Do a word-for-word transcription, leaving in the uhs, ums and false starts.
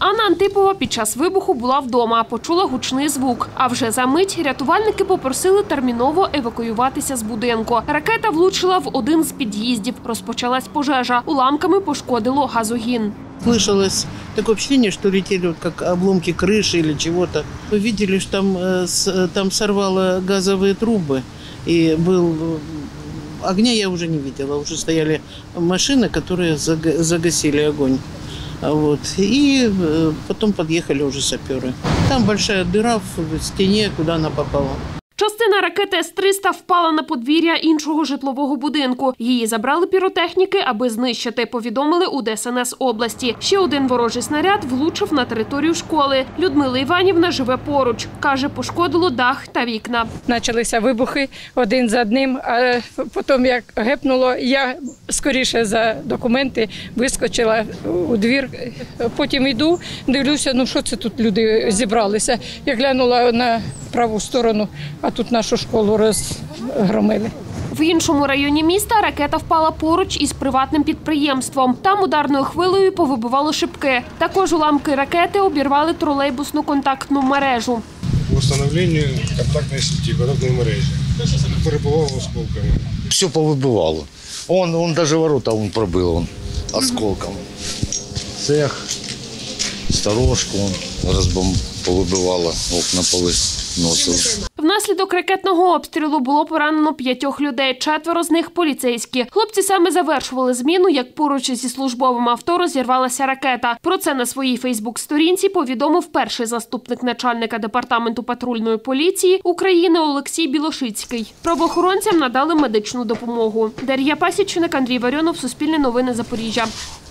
Анна Антипова під час вибуху була вдома, почула гучний звук. А вже за мить рятувальники попросили терміново евакуюватися з будинку. Ракета влучила в один з під'їздів. Розпочалась пожежа. Уламками пошкодило газогін. Слышалось такое впечатление, что летели вот как обломки крыши или чего-то. Мы видели, что там, там сорвало газовые трубы. И был... Огня я уже не видела. Уже стояли машины, которые загасили огонь. Вот. И потом подъехали уже саперы. Там большая дыра в стене, куда она попала. Частина ракети С триста впала на подвір'я іншого житлового будинку. Її забрали піротехніки, аби знищити, повідомили у Де Ес Ен Ес області. Ще один ворожий снаряд влучив на територію школи. Людмила Іванівна живе поруч. Каже, пошкодило дах та вікна. Почалися вибухи один за одним, а потім як гепнуло, я скоріше за документи вискочила у двір. Потім йду, дивлюся, ну що це тут люди зібралися. Я глянула на праву сторону, а тут нашу школу розгромили. В іншому районі міста ракета впала поруч із приватним підприємством. Там ударною хвилею повибивало шибки. Також уламки ракети обірвали тролейбусну контактну мережу. По встановленню контактної сіті, контактної мережі. Перебувало осколками. Все повибивало. Он, он даже ворота он пробил он, осколком. Цех, сторожку розбом повибивало, окна повиносило. Внаслідок ракетного обстрілу було поранено п'ятьох людей, четверо з них – поліцейські. Хлопці саме завершували зміну, як поруч зі службовим авто розірвалася ракета. Про це на своїй фейсбук-сторінці повідомив перший заступник начальника департаменту патрульної поліції України Олексій Білошицький. Правоохоронцям надали медичну допомогу. Дар'я Пасічник, Андрій Варіонов, Суспільне новини, Запоріжжя.